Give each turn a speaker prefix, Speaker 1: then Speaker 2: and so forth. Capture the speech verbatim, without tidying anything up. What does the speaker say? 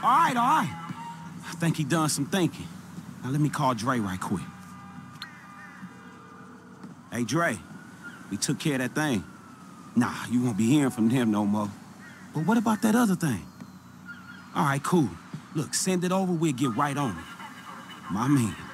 Speaker 1: All right, all right. I think he done some thinking. Now let me call Dre right quick. Hey, Dre, we took care of that thing. Nah, you won't be hearing from him no more. But what about that other thing? All right, cool. Look, send it over, we'll get right on it. My man.